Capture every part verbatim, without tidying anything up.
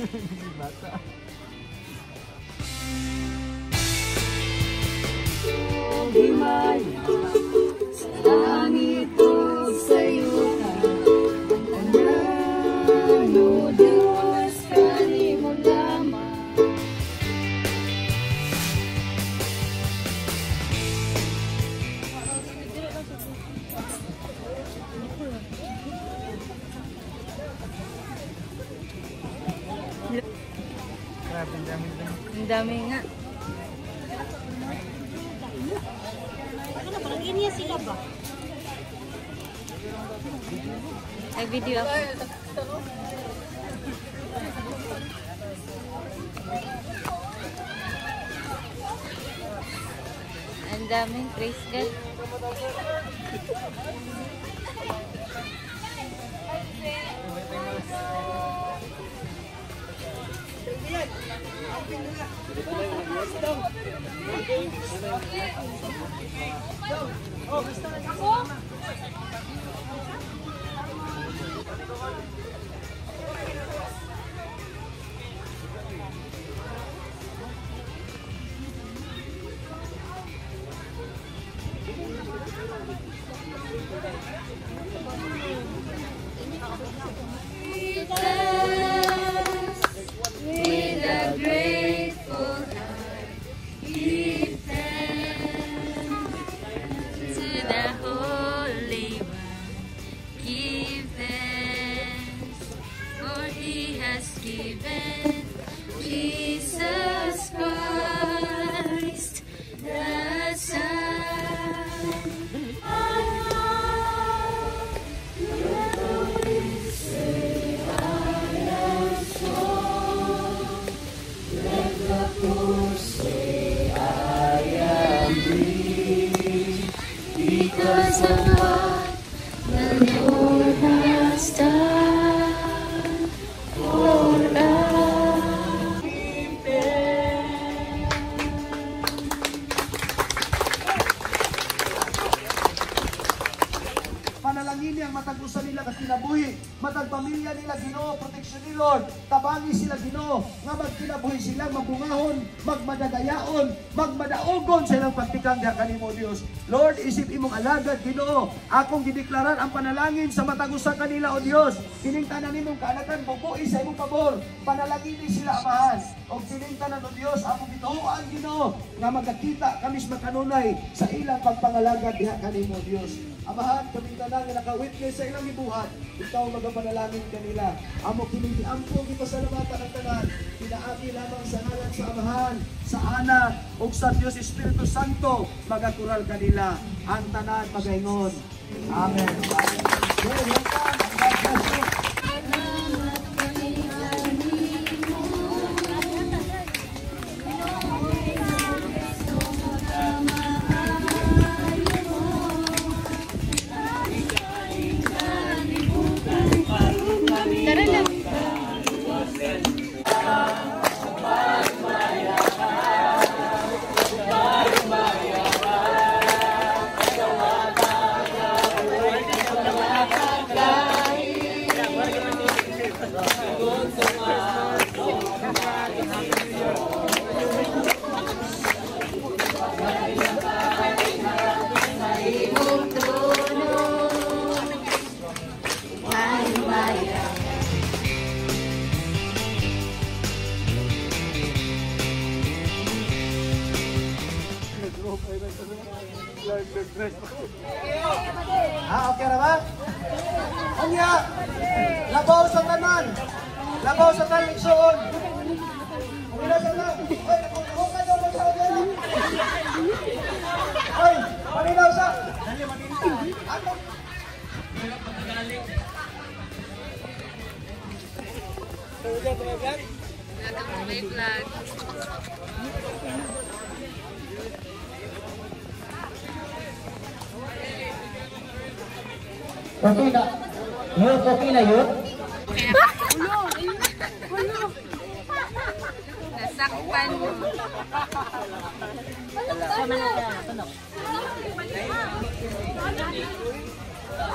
Bata. Himaya sa langit o sa yuta, ang tanan o Diyos kanimo lamang. Grabe, ang dami dami. Ang dami nga. Niya sila ba? Ay, video ako. Ang daming praise God. Oh, gusto na ako? With a grateful heart, give thanks to the Holy One. Give thanks, for He has given Jesus Christ, the Son. Because of what the Lord has done for us. Panalangin ang matag-usa nila ka kinabuhi, matag pamilya nila Ginoo, proteksyon ni Lord, tabangi sila Ginoo, nga magkinabuhi sila, magbungahon, magmadadayaon, magmadaogon sa ilang pagtikang diha kanimo Dios. Lord, isip imong alagad Ginoo, akong gideklarar ang panalangin sa matag-usa kanila o Dios. Kining tanan nimong kaanakan bubuhi sa imong pabor, panalangin sila Amahan. O kining tanan o Dios, among gituoan Ginoo, nga magkakita kamis makanunay sa ilang pagpangalagad diha kanimo Dios. Amahan, kaming tanan nga naka-witness sa ilang ibuhat, ikaw magapanalangin kanila. Amo kining giampo gipasalamatan ang tanan, pinaagi lamang sa ngalan sa Amahan, sa Anak, ug sa Dios Espiritu Santo, magakural kanila. Ang tanan magaingon. Amen. Tara na. Ah, okay na ba? Anya, labaw sa tanan. Labaw sa tanan, igsoon. Umila sa tanan. Ay, huwag ka daw magsabi. Ay, malinaw sa. Ano? May vlog. Okay na. Yun, okay na yun. Nasakpan mo.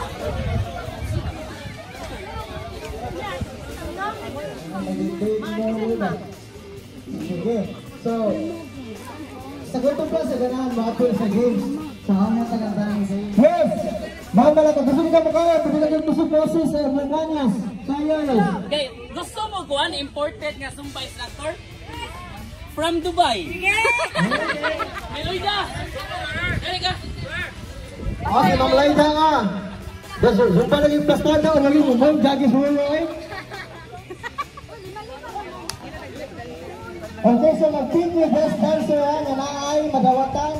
Ang ka. Sige. So, sa gutong pa sa ganahan, ma-appeal sa games. Sa hamon ka ng tanong sa iyo. Yes! Mga malaka, gusto mo ka makaya, pwede ka gusto po sa Manganas. Kaya yun. Okay, gusto mo kuhan imported nga sumpay instructor? From Dubai. Meloida. Dali ka. Okay, Ma'am Laida nga. Zumpa lagi plastada o lagi umong jagi sulo eh. Okay, so mag-pick yung best dancer ha, na naay madawatan.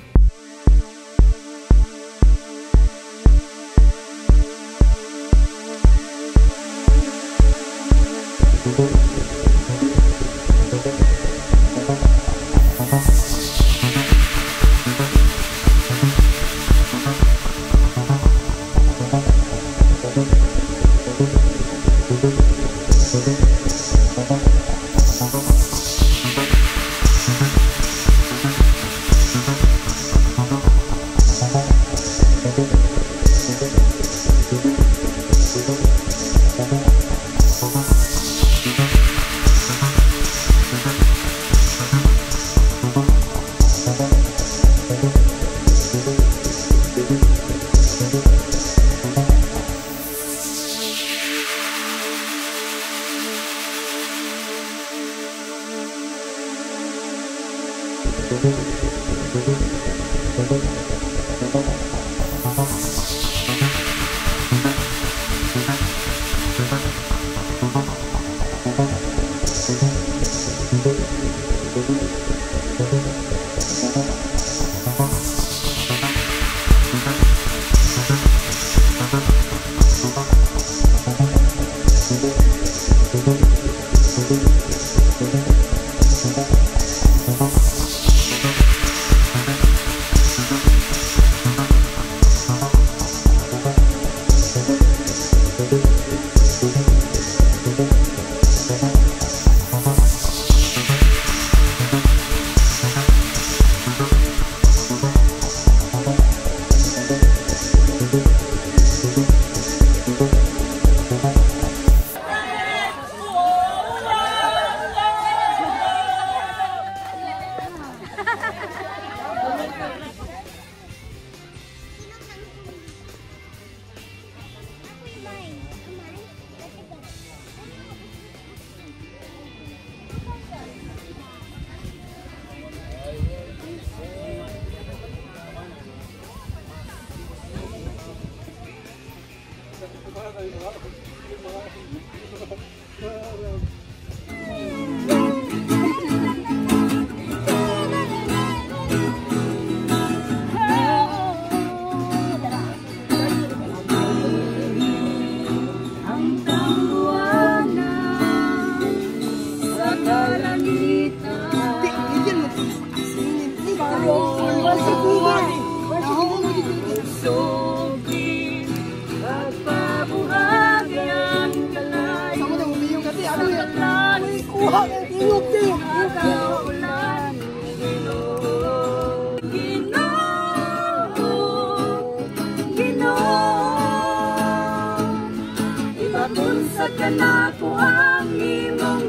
Sa kanako ang imong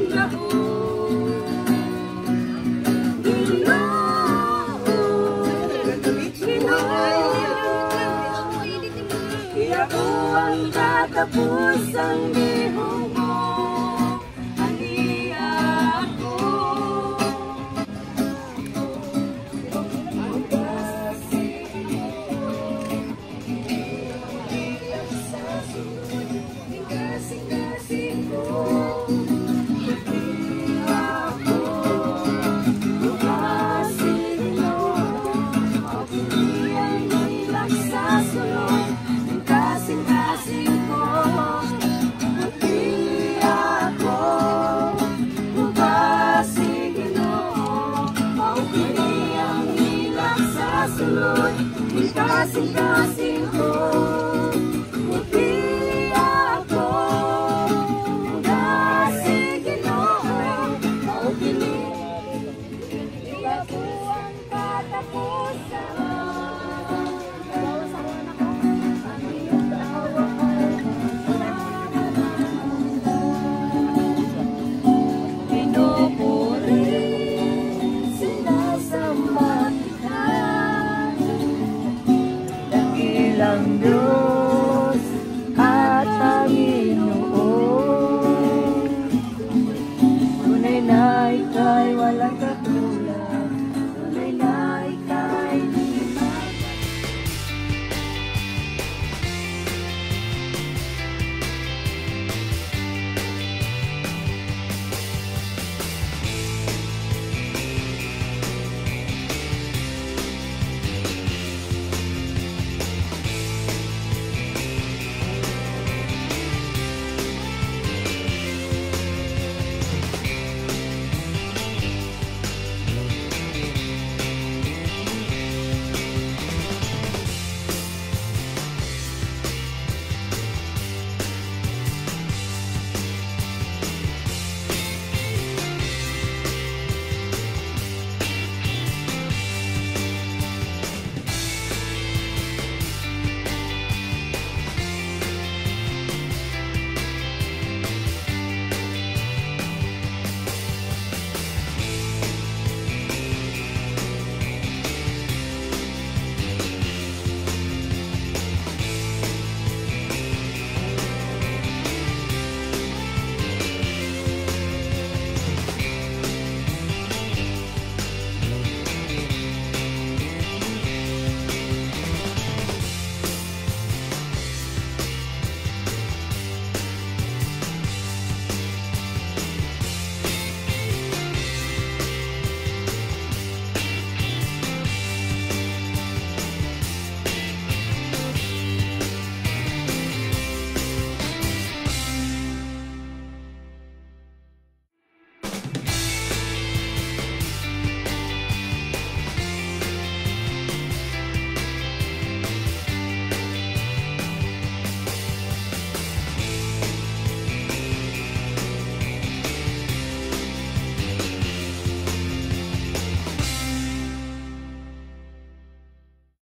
gahon Ginoo Ginoo Iya ko ang tatapos ang gihong mo Haliya ako Kasing-kasing ko